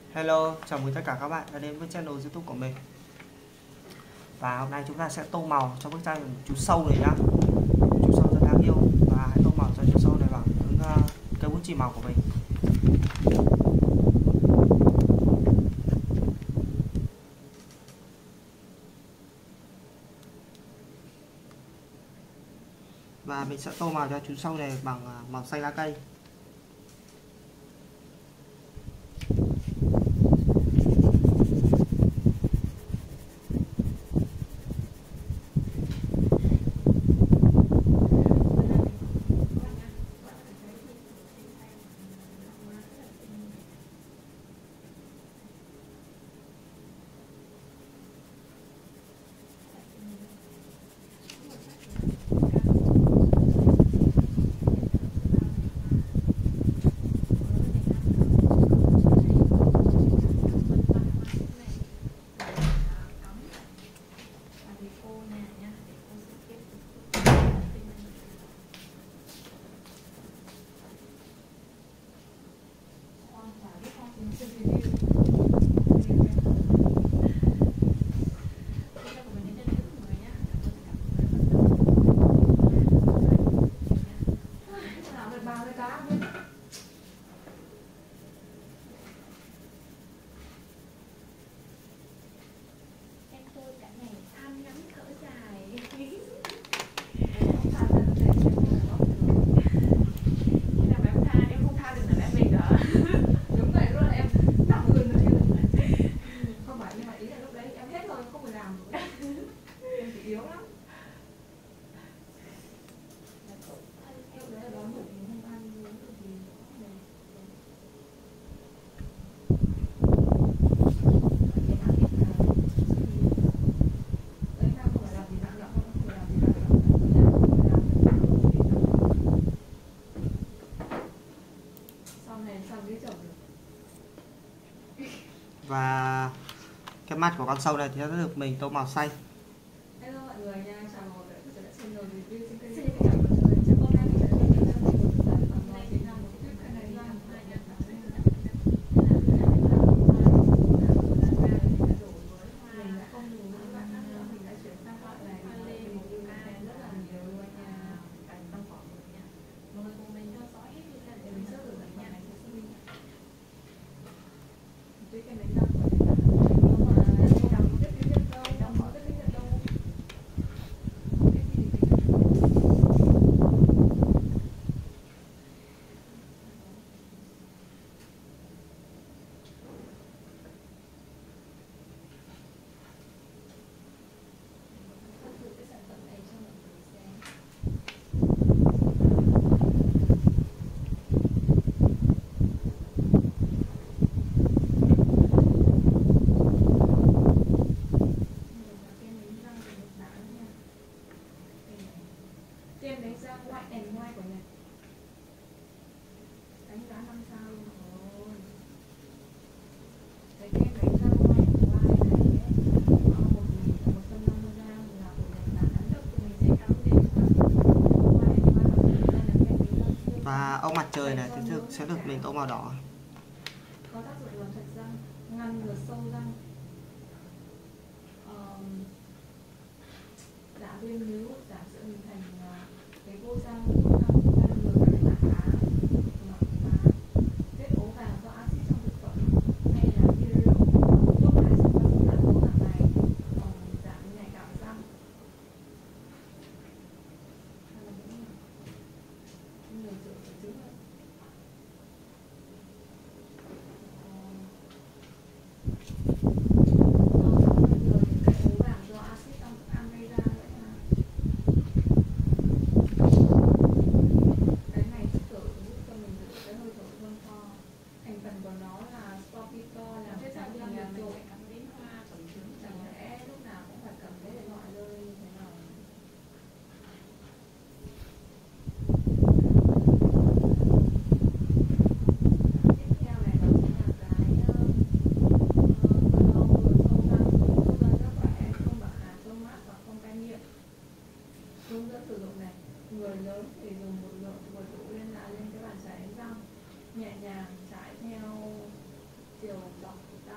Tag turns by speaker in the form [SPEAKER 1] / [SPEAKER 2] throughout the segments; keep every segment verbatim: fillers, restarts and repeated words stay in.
[SPEAKER 1] Hello, chào mừng tất cả các bạn đã đến với channel YouTube của mình. Và hôm nay chúng ta sẽ tô màu cho bức tranh chú sâu này nhá. Chú sâu rất đáng yêu, và hãy tô màu cho chú sâu này bằng những uh, cây bút chì màu của mình. Và mình sẽ tô màu cho chú sâu này bằng uh, màu xanh lá cây. Và cái mặt của con sâu này thì nó được mình tô màu xanh.
[SPEAKER 2] Hello mọi người nha, chào mọi người đã đã xem rồi review trên kênh. Xin chào mọi người. Hôm nay mình sẽ giới thiệu cho mọi người một sản phẩm này chính là một cái cái này là hai nhân là đây là mình đã không dùng các bạn nữa, mình đã chuyển sang loại này lên một cái rất là nhiều luôn nha, cảnh trong khoảng một nha. Mọi người cùng mình theo dõi hết video để mình sẽ gửi lại nhà này cho xin mình. Tuy cái đánh răng của mình là Kem đánh răng white and white của Nhật, đánh giá năm sao luôn rồi. Cái kem đánh răng white and white này ấy, một nghìn một trăm năm mươi gram là của Nhật Bản. Lúc thì mình sẽ cắm đến white and white. Đây là kem đánh răng.
[SPEAKER 1] Và ốc mặt trời này thì sẽ được mình tô màu đỏ.
[SPEAKER 2] Có tác dụng làm sạch răng, ngăn ngừa sâu răng, um, giảm viêm níu, giảm sự hình thành cái vô răng, ngăn ngừa các cái mảng cá, và vết ố vàng do axit trong thực phẩm hay là bia rượu, thuốc lá trong các thức ăn uống hàng ngày, phòng giảm nhạy cảm răng. Hay là những người rượu triệu chứng hơn.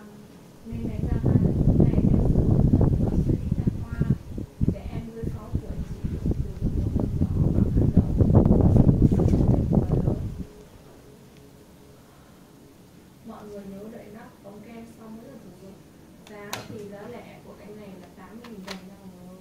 [SPEAKER 2] nên đánh giá hai lần này theo sự hướng dẫn của bác sĩ nha khoa. Trẻ em dưới sáu tuổi chỉ được sử dụng một lượng nhỏ bằng hạt đậu và sử dụng cho người lớn. Mọi người nhớ đậy nắp ống kem sau mỗi lần sử dụng. Giá thì giá lẻ của cái này là tám mươi nghìn đồng nha mọi người.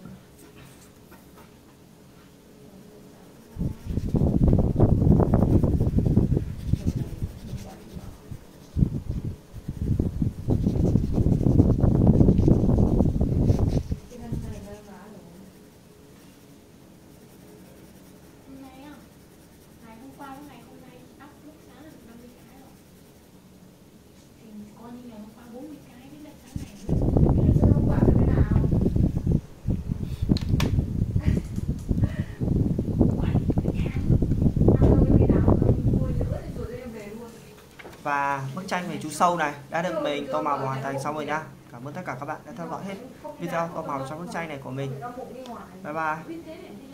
[SPEAKER 1] Và bức tranh về chú sâu này đã được mình tô màu và hoàn thành xong rồi nhá. Cảm ơn tất cả các bạn đã theo dõi hết video tô màu trong bức tranh này của mình. Bye bye.